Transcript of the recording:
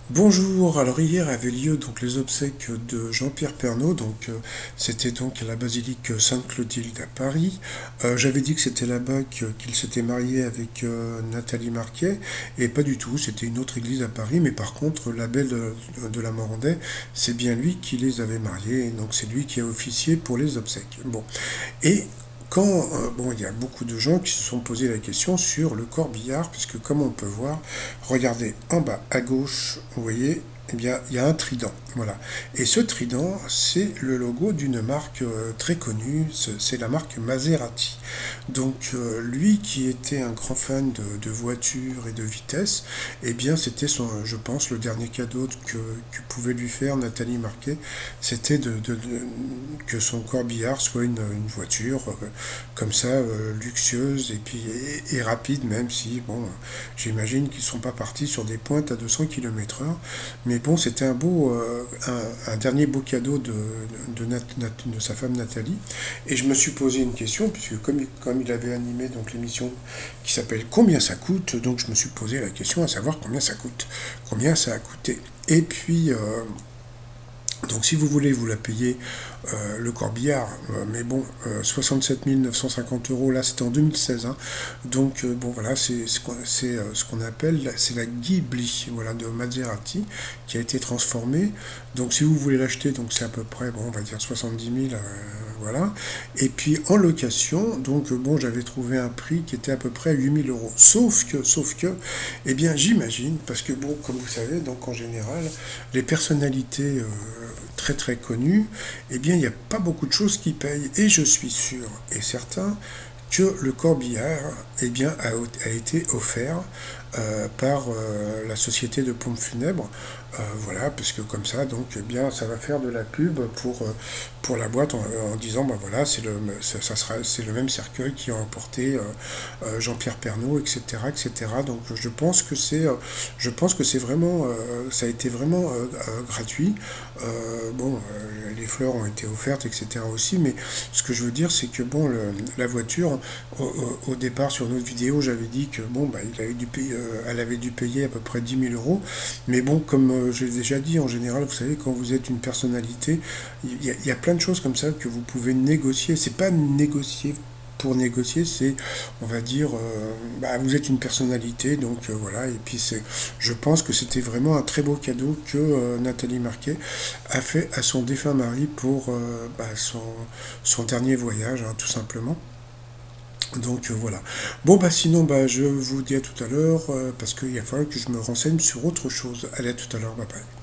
Bonjour, alors hier avait lieu donc les obsèques de Jean-Pierre Pernaut, c'était donc à la basilique Sainte-Clotilde à Paris. J'avais dit que c'était là-bas qu'il s'était marié avec Nathalie Marquet, et pas du tout, c'était une autre église à Paris, mais par contre l'abbé de la Morandais, c'est bien lui qui les avait mariés, et donc c'est lui qui a officié pour les obsèques. Bon, et bon, il y a beaucoup de gens qui se sont posé la question sur le corbillard, puisque comme on peut voir, regardez en bas à gauche, vous voyez, eh bien, il y a un trident, voilà. Et ce trident, c'est le logo d'une marque très connue, c'est la marque Maserati. Lui qui était un grand fan de voitures et de vitesse, eh bien, c'était je pense, le dernier cadeau que pouvait lui faire Nathalie Marquet, c'était que son corbillard soit une voiture comme ça, luxueuse et rapide, même si, bon, j'imagine qu'ils ne sont pas partis sur des pointes à 200 km/h. Mais bon, c'était un dernier beau cadeau de sa femme Nathalie. Et je me suis posé une question, puisque comme il avait animé donc l'émission qui s'appelle Combien ça coûte, donc je me suis posé la question à savoir combien ça coûte, combien ça a coûté. Et puis, donc si vous voulez, vous la payez le corbillard, mais bon, 67 950 euros, là c'était en 2016, hein. Bon voilà, c'est ce qu'on appelle, c'est la Ghibli, voilà, de Maserati, qui a été transformée. Donc si vous voulez l'acheter, donc c'est à peu près, bon, on va dire 70 000, voilà. Et puis en location, bon, j'avais trouvé un prix qui était à peu près à 8 000 euros. Sauf que, eh bien j'imagine, parce que bon, comme vous savez, donc en général, les personnalités très très connues, eh bien il n'y a pas beaucoup de choses qui payent. Et je suis sûr et certain que le corbillard eh bien, a été offert par la société de pompes funèbres. Voilà, parce que comme ça, donc, eh bien, ça va faire de la pub pour la boîte en disant, ben voilà, c'est le même cercueil qui a emporté Jean-Pierre Pernaut, etc., etc. Donc, je pense que c'est vraiment, ça a été vraiment gratuit. Les fleurs ont été offertes, etc. aussi, mais ce que je veux dire, c'est que bon, la voiture, au départ sur notre vidéo, j'avais dit que bon, bah, elle avait dû payer à peu près 10 000 euros, mais bon, comme je l'ai déjà dit, en général, vous savez, quand vous êtes une personnalité, il y a plein de choses comme ça que vous pouvez négocier. C'est pas négocier pour négocier, c'est, on va dire, bah, vous êtes une personnalité, voilà, et puis je pense que c'était vraiment un très beau cadeau que Nathalie Marquet a fait à son défunt mari pour bah, son dernier voyage, hein, tout simplement. Voilà. Bon bah sinon bah je vous dis à tout à l'heure parce qu'il va falloir que je me renseigne sur autre chose. Allez à tout à l'heure, bye bye.